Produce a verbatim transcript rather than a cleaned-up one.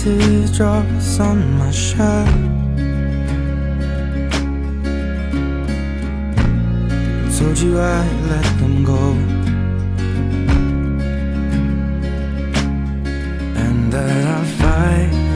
teardrops on my shirt. Told you I'd let them go, and that I'd fight